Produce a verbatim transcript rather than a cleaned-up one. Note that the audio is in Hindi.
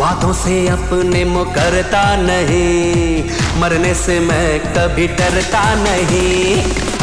वादों से अपने मुकरता नहीं, मरने से मैं कभी डरता नहीं।